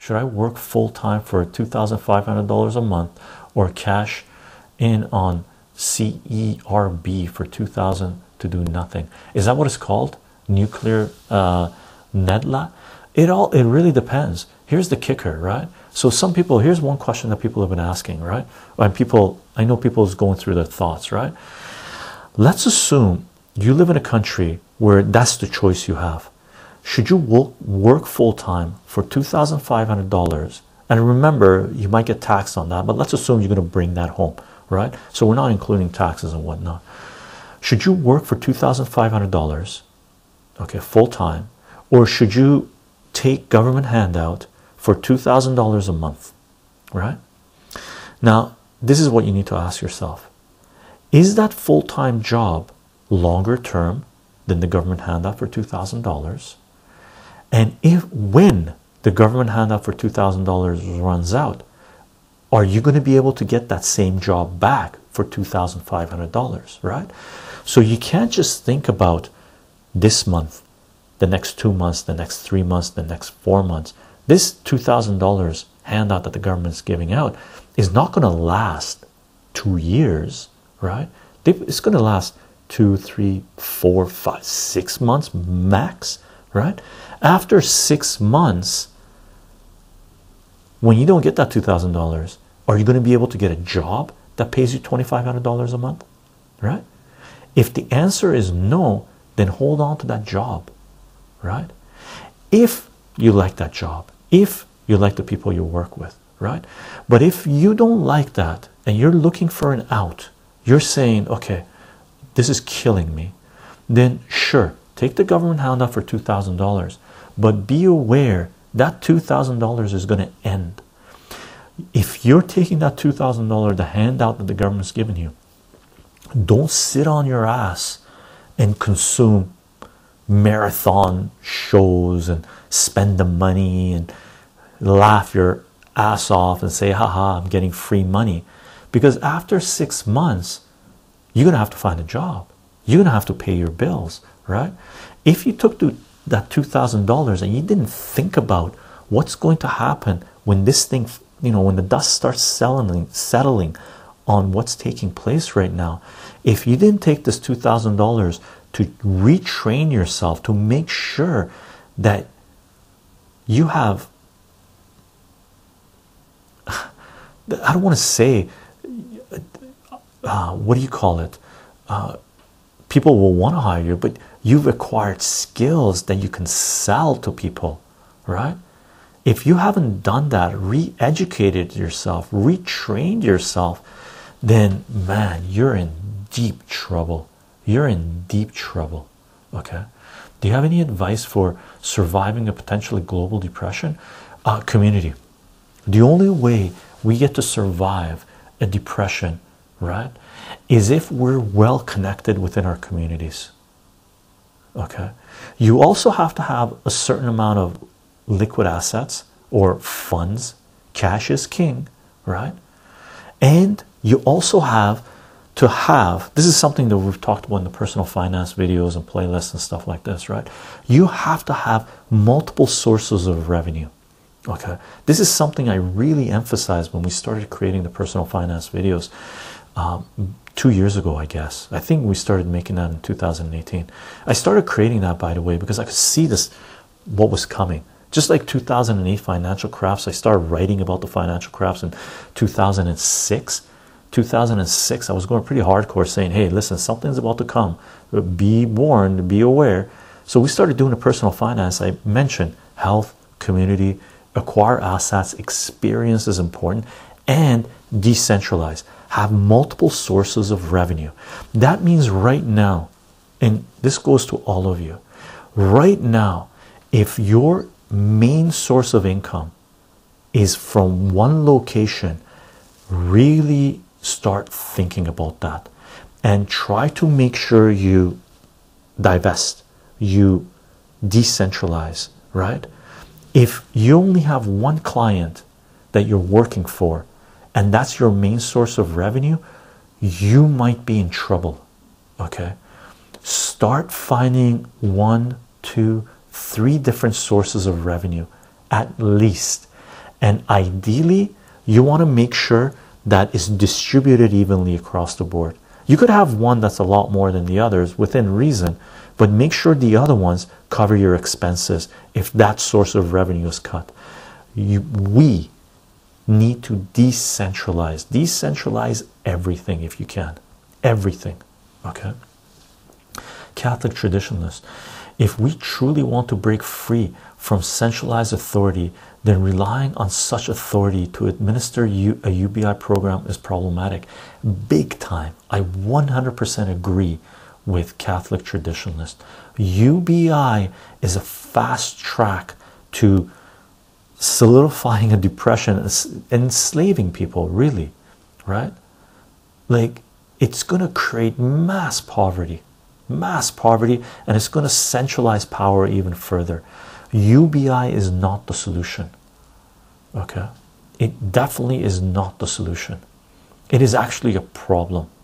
Should I work full-time for $2,500 a month or cash in on CERB for 2,000 to do nothing? Is that what it's called? Nuclear NEDLA? It really depends. Here's the kicker, right? So some people, here's one question that people have been asking, right? And people, I know people is going through their thoughts, right? Let's assume you live in a country where that's the choice you have. Should you work full-time for $2,500? And remember, you might get taxed on that, but let's assume you're going to bring that home, right? So we're not including taxes and whatnot. Should you work for $2,500, okay, full-time, or should you take government handout for $2,000 a month, right? Now, this is what you need to ask yourself. Is that full-time job longer term than the government handout for $2,000? And when the government handout for $2,000 runs out, are you going to be able to get that same job back for $2,500, right? So you can't just think about this month, the next 2 months, the next 3 months, the next 4 months. This $2,000 handout that the government is giving out is not going to last 2 years, right? It's going to last 2, 3, 4, 5, 6 months max, right? After 6 months, when you don't get that $2,000, are you going to be able to get a job that pays you $2,500 a month, right? If the answer is no, then hold on to that job, right? If you like that job, if you like the people you work with, right? But if you don't like that and you're looking for an out, you're saying, okay, this is killing me, then sure, take the government handout for $2,000, but be aware that $2,000 is going to end. If you're taking that $2,000, the handout that the government's giving you, don't sit on your ass and consume marathon shows and spend the money and laugh your ass off and say, haha, I'm getting free money. Because after 6 months, you're going to have to find a job. You're going to have to pay your bills, right? If you took that $2,000 and you didn't think about what's going to happen when this thing, when the dust starts settling on what's taking place right now, if you didn't take this $2,000 to retrain yourself, to make sure that you have, I don't want to say, what do you call it? People will want to hire you, but you've acquired skills that you can sell to people, right? If you haven't done that, re-educated yourself, retrained yourself, then man, you're in deep trouble. You're in deep trouble. Okay, do you have any advice for surviving a potentially global depression? Community. The only way we get to survive a depression, right, is if we're well connected within our communities. Okay, you also have to have a certain amount of liquid assets or funds. Cash is king, right? And you also have to have, this is something that we've talked about in the personal finance videos and playlists and stuff like this, right? You have to have multiple sources of revenue. Okay, this is something I really emphasized when we started creating the personal finance videos 2 years ago, I guess. I think we started making that in 2018. I started creating that, by the way, because I could see what was coming. Just like 2008 financial crafts, I started writing about the financial crafts in 2006. 2006, I was going pretty hardcore, saying, hey, listen, something's about to come. Be warned, be aware. So we started doing the personal finance. I mentioned health, community, acquire assets, experience is important, and decentralize. Have multiple sources of revenue. That means right now, and this goes to all of you, right now, if your main source of income is from one location, really start thinking about that and try to make sure you divest, you decentralize, right? If you only have one client that you're working for and that's your main source of revenue, you might be in trouble. Okay, start finding 1, 2, 3 different sources of revenue at least, And ideally, you want to make sure that it's distributed evenly across the board. You could have one that's a lot more than the others within reason, but make sure the other ones cover your expenses if that source of revenue is cut. We need to decentralize everything if you can. Everything. Okay. Catholic traditionalists, if we truly want to break free from centralized authority, then relying on such authority to administer a UBI program is problematic. Big time. I 100% agree with Catholic traditionalists. UBI is a fast track to solidifying a depression and enslaving people, really, right? Like, it's going to create mass poverty, and it's going to centralize power even further. UBI is not the solution. Okay, it definitely is not the solution. It is actually a problem.